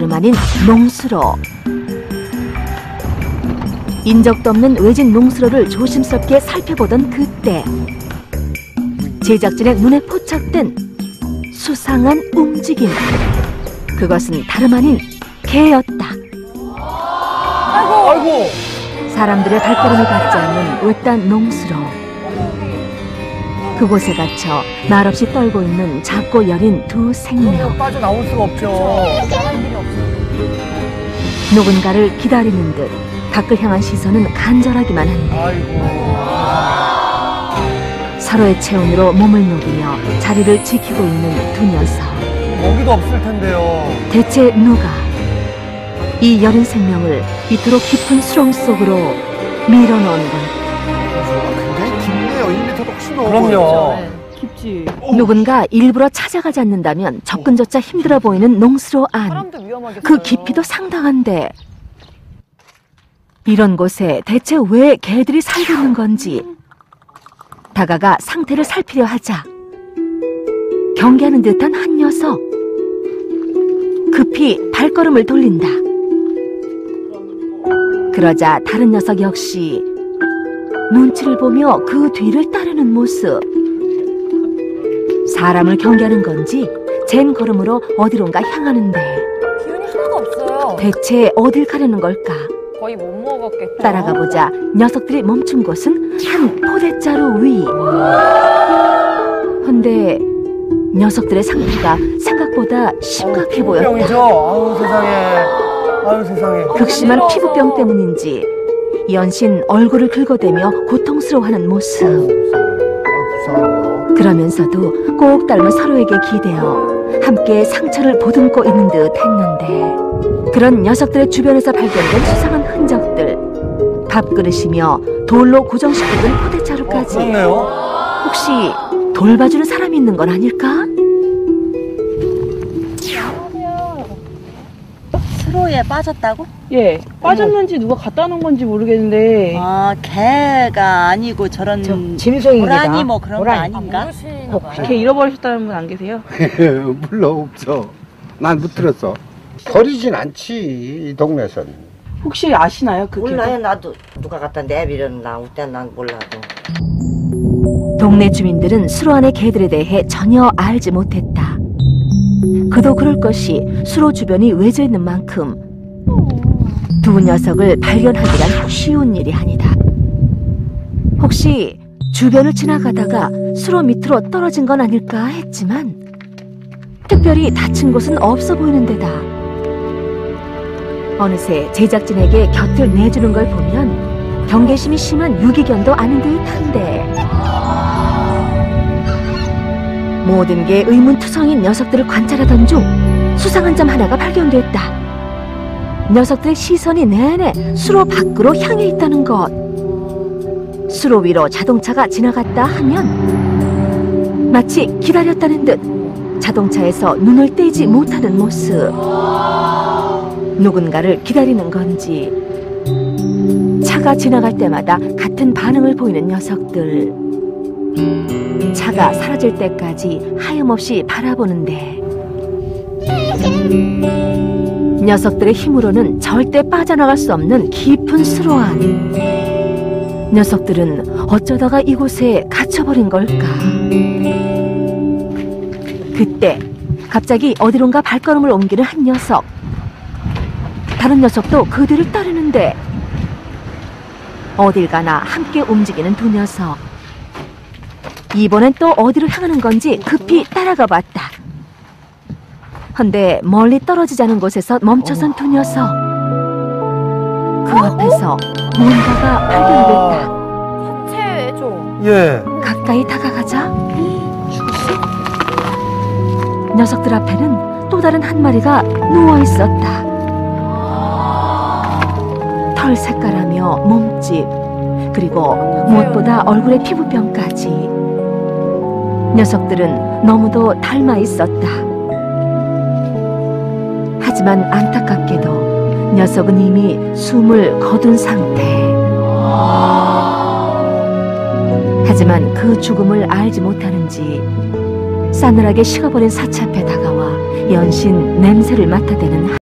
다름 아닌 농수로. 인적도 없는 외진 농수로를 조심스럽게 살펴보던 그때 제작진의 눈에 포착된 수상한 움직임. 그것은 다름 아닌 개였다. 아이고! 사람들의 발걸음이 닿지 않는 외딴 농수로. 그곳에 갇혀 말없이 떨고 있는 작고 여린 두 생명. 빠져나올 수가 없죠. 누군가를 기다리는 듯 밖을 향한 시선은 간절하기만 한데 아이고. 서로의 체온으로 몸을 녹이며 자리를 지키고 있는 두 녀석. 먹이도 없을 텐데요. 대체 누가 이 여린 생명을 이토록 깊은 수렁 속으로 밀어넣은 걸까? 굉장히 깊네요. 1m도 훨씬 넘어요. 그럼요. 깊지. 누군가 일부러 찾아가지 않는다면 접근조차 힘들어 보이는 농수로 안. 사람도 위험하겠어요. 그 깊이도 상당한데 이런 곳에 대체 왜 개들이 살고 있는 건지 다가가 상태를 살피려 하자 경계하는 듯한 한 녀석. 급히 발걸음을 돌린다. 그러자 다른 녀석 역시 눈치를 보며 그 뒤를 따르는 모습. 사람을 경계하는 건지 잰 걸음으로 어디론가 향하는데 기운이 하나도 없어요. 대체 어딜 가려는 걸까? 거의 못 먹었겠죠. 따라가보자 녀석들이 멈춘 곳은 한 포대자루 위. 헌데 녀석들의 상태가 생각보다 심각해 보였다. 피부병이죠. 아유 세상에. 아유 세상에. 극심한 피부병 때문인지 연신 얼굴을 긁어대며 고통스러워하는 모습. 불쌍하네요. 그러면서도 꼭 닮은 서로에게 기대어 함께 상처를 보듬고 있는 듯 했는데 그런 녀석들의 주변에서 발견된 수상한 흔적들, 밥그릇이며 돌로 고정시켜둔 포대자루까지. 그렇네요. 혹시 돌봐주는 사람이 있는 건 아닐까? 수로에 빠졌다고? 예. 빠졌는지 누가 갖다 놓은 건지 모르겠는데. 아, 개가 아니고 저런 짐승입니다. 고라니 뭐 그런 고라니. 거 아닌가? 걔 잃어버리셨다는 분 안 계세요? 물론 없어. 난 못 들었어. 버리진 않지, 이 동네선. 혹시 아시나요? 그 몰라요. 나도 누가 갖다 내밀었나 그때 난 몰라도. 동네 주민들은 수로 안의 개들에 대해 전혀 알지 못했다. 그도 그럴 것이 수로 주변이 외져 있는 만큼 두 녀석을 발견하기란 쉬운 일이 아니다. 혹시 주변을 지나가다가 수로 밑으로 떨어진 건 아닐까 했지만 특별히 다친 곳은 없어 보이는 데다 어느새 제작진에게 곁을 내주는 걸 보면 경계심이 심한 유기견도 아닌 듯한데 모든 게 의문투성인 녀석들을 관찰하던 중 수상한 점 하나가 발견됐다. 녀석들의 시선이 내내 수로 밖으로 향해 있다는 것. 수로 위로 자동차가 지나갔다 하면 마치 기다렸다는 듯 자동차에서 눈을 떼지 못하는 모습. 누군가를 기다리는 건지 차가 지나갈 때마다 같은 반응을 보이는 녀석들. 차가 사라질 때까지 하염없이 바라보는데 녀석들의 힘으로는 절대 빠져나갈 수 없는 깊은 수로 안. 녀석들은 어쩌다가 이곳에 갇혀버린 걸까? 그때 갑자기 어디론가 발걸음을 옮기는 한 녀석. 다른 녀석도 그 뒤를 따르는데 어딜 가나 함께 움직이는 두 녀석. 이번엔 또 어디로 향하는 건지 급히 따라가 봤다. 헌데 멀리 떨어지지 않은 곳에서 멈춰선 두 녀석. 그 앞에서 뭔가가 발견됐다. 대체죠. 예. 가까이 다가가자 녀석들 앞에는 또 다른 한 마리가 누워 있었다. 털 색깔하며 몸집, 그리고 무엇보다 얼굴에 피부병까지. 녀석들은 너무도 닮아 있었다. 하지만 안타깝게도 녀석은 이미 숨을 거둔 상태. 하지만 그 죽음을 알지 못하는지 싸늘하게 식어버린 사체 앞에 다가와 연신 냄새를 맡아대는